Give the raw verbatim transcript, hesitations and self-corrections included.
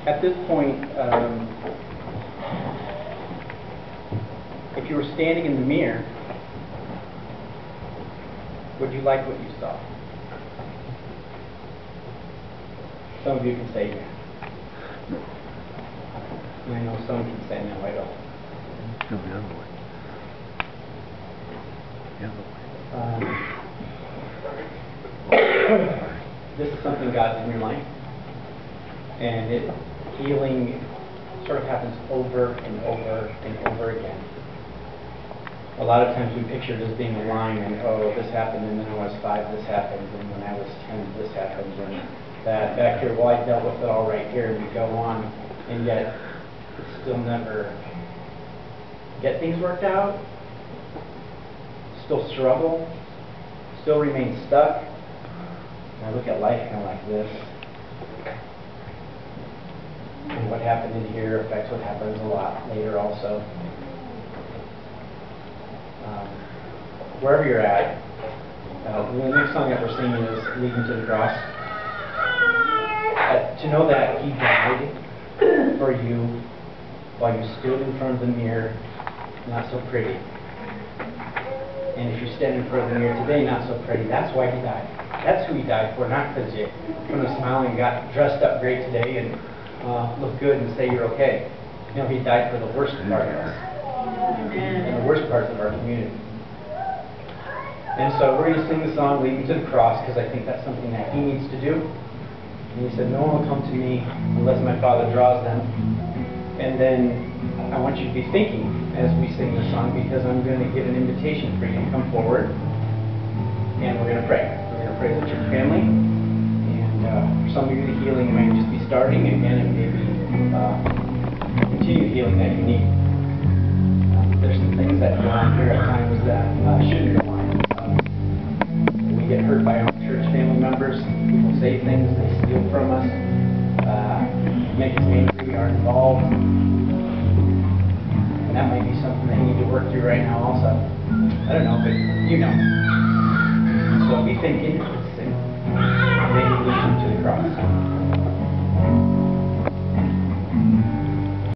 At this point, um, if you were standing in the mirror, would you like what you saw? Some of you can say yeah. And I know some can say no, I don't. No, the other way. The other way. Um, this is something God did in your life, and it healing sort of happens over and over and over again. A lot of times we picture it as being a line, and oh, this happened, and then when I was five, this happened, and when I was ten, this happened, and that back here, well, I dealt with it all right here, and we go on, and yet it's still never get things worked out, still struggle, still remain stuck. And I look at life kind of like this. And what happened in here affects what happens a lot later also. Um, wherever you're at, uh, the next song that we're singing is Leading to the Cross. Uh, to know that He died for you while you stood in front of the mirror, not so pretty. And if you're standing in front of the mirror today, not so pretty, that's why He died. That's who He died for, not because you from the smiling got dressed up great today and uh, look good and say you're okay. You know, He died for the worst part of us. And the worst parts of our community. And so we're going to sing the song Leading to the Cross, because I think that's something that He needs to do. And He said, no one will come to me unless my Father draws them. And then I want you to be thinking as we sing the song, because I'm going to give an invitation for you to come forward, and we're going to pray. We're going to pray as a church family. And uh, for some of you, the healing might just be starting. Again, it may be uh, continued healing that you need. There's some things that go on here at times that uh, shouldn't go on. Um, we get hurt by our church family members. People say things, they steal from us, uh, make us angry, we are involved. And that might be something that you need to work through right now also. I don't know, but you know. So be thinking, and maybe lead them to the cross.